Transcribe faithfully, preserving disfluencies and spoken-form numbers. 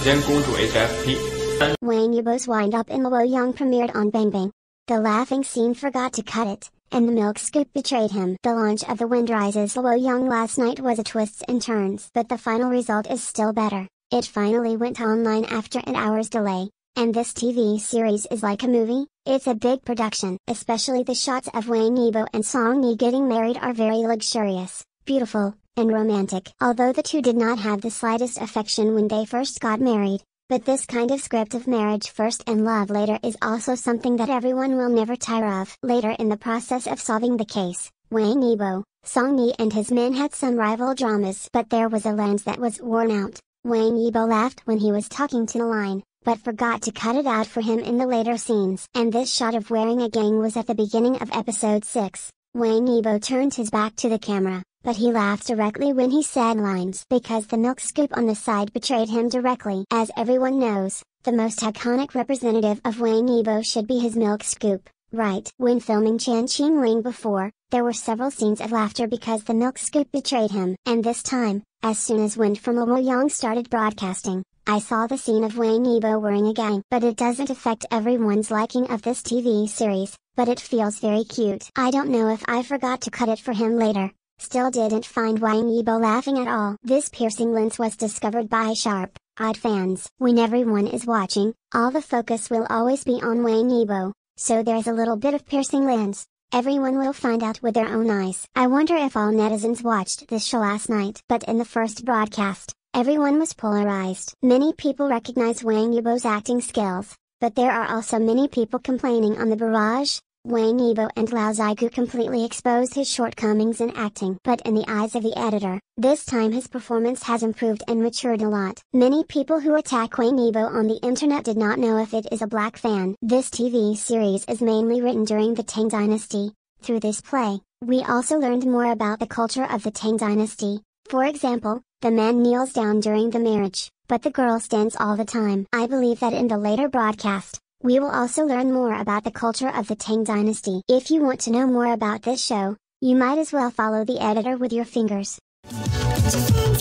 间孤注 H F P。 Wang Yibo's Wind Up in Luoyang premiered on Bangbang. The laughing scene forgot to cut it, and the milk scoop betrayed him. The launch of the Wind Rises Luoyang last night was a twists and turns, but the final result is still better. It finally went online after an hour's delay. And this T V series is like a movie. It's a big production. Especially the shots of Wang Yibo and Song Ni getting married are very luxurious, beautiful, and romantic. Although the two did not have the slightest affection when they first got married, but this kind of script of marriage first and love later is also something that everyone will never tire of. Later in the process of solving the case, Wang Yibo, Song Ni and his men had some rival dramas, but there was a lens that was worn out. Wang Yibo laughed when he was talking to the line, but forgot to cut it out for him in the later scenes. And this shot of wearing a gang was at the beginning of episode six. Wang Yibo turned his back to the camera, but he laughed directly when he said lines because the milk scoop on the side betrayed him directly. As everyone knows, the most iconic representative of Wang Yibo should be his milk scoop, right? When filming Chen Qing Ling before, there were several scenes of laughter because the milk scoop betrayed him. And this time, as soon as Wind from Luoyang started broadcasting, I saw the scene of Wang Yibo wearing a gang. But it doesn't affect everyone's liking of this T V series, but it feels very cute. I don't know if I forgot to cut it for him later. Still didn't find Wang Yibo laughing at all. This piercing lens was discovered by sharp-eyed fans. When everyone is watching, all the focus will always be on Wang Yibo, so there's a little bit of piercing lens. Everyone will find out with their own eyes. I wonder if all netizens watched this show last night. But in the first broadcast, everyone was polarized. Many people recognize Wang Yibo's acting skills, but there are also many people complaining on the barrage. Wang Yibo and Lao Zigu completely expose his shortcomings in acting. But in the eyes of the editor, this time his performance has improved and matured a lot. Many people who attack Wang Yibo on the internet did not know if it is a black fan. This T V series is mainly written during the Tang Dynasty. Through this play, we also learned more about the culture of the Tang Dynasty. For example, the man kneels down during the marriage, but the girl stands all the time. I believe that in the later broadcast, we will also learn more about the culture of the Tang Dynasty. If you want to know more about this show, you might as well follow the editor with your fingers.